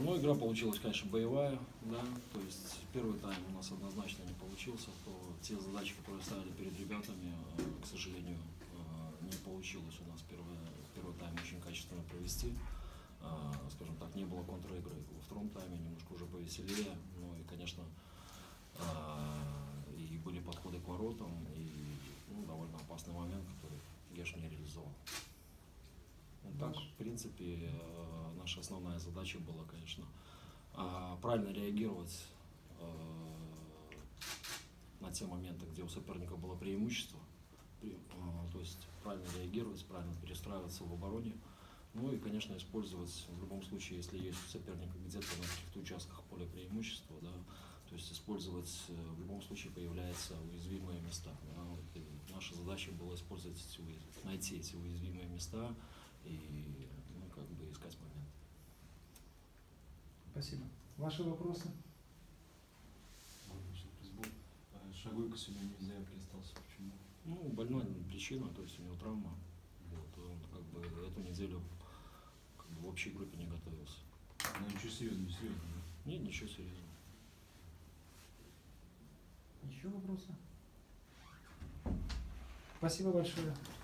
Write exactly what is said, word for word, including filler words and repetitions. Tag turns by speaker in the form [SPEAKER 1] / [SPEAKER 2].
[SPEAKER 1] Ну, игра получилась, конечно, боевая, да, то есть первый тайм у нас однозначно не получился, то те задачи, которые ставили перед ребятами, к сожалению, не получилось у нас первый, первый тайм очень качественно провести, скажем так, не было контр-игры. Во втором тайме немножко уже повеселее, ну и, конечно, и были подходы к воротам, и ну, довольно опасный момент, который Геш не реализовал. Ну, так, в принципе, наша основная задача была, конечно, правильно реагировать на те моменты, где у соперника было преимущество, то есть правильно реагировать, правильно перестраиваться в обороне, ну и, конечно, использовать в любом случае, если есть у соперника где-то на каких-то участках поля преимущества, да, то есть использовать, в любом случае появляются уязвимые места. Да, вот, наша задача была использовать эти, найти эти уязвимые места и ну, как бы искать момент.
[SPEAKER 2] Спасибо. Ваши вопросы?
[SPEAKER 3] Шагуйко сегодня не в заявке остался. Почему?
[SPEAKER 1] Ну, больная причина, то есть у него травма. Вот, он как бы эту неделю как бы, в общей группе не готовился.
[SPEAKER 3] Ну ничего серьезного, не серьезно, да?
[SPEAKER 1] Нет, ничего серьезного.
[SPEAKER 2] Еще вопросы? Спасибо большое.